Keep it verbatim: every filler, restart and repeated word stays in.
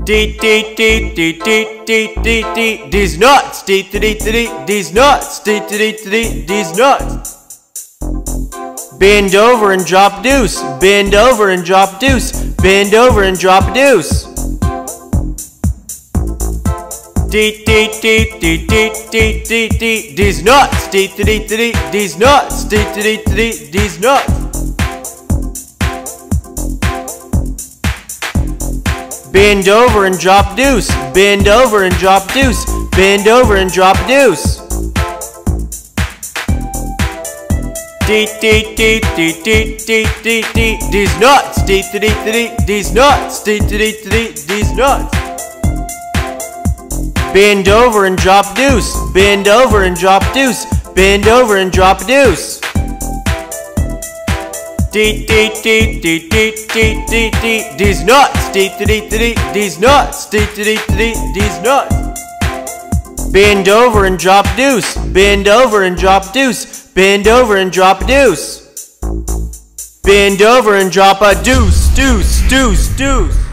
Dee dee dee dee dee dee dee dee. Deez nuts. Dee dee dee dee. Deez nuts. Dee dee dee dee. Deez nuts. Bend over and drop deuce. Bend over and drop deuce. Bend over and drop deuce. Dee dee dee dee dee dee dee dee. Deez nuts. Dee dee dee dee. Deez nuts. Dee dee dee dee. Deez nuts. Bend over and drop deuce. Bend over and drop deuce. Bend over and drop deuce. Dee dee dee dee dee dee dee dee. Deez nuts. Dee dee dee dee. Deez nuts. Dee dee dee dee. Deez nuts. Bend over and drop deuce. Bend over and drop deuce. Bend over and drop deuce. Dee dee dee dee dee dee dee dee. Deez nuts. Dee dee dee dee. Deez nuts. Dee dee dee dee. Deez nuts. Bend over and drop deuce. Bend over and drop deuce. Bend over and drop deuce. Bend over and drop a deuce, deuce, deuce, deuce.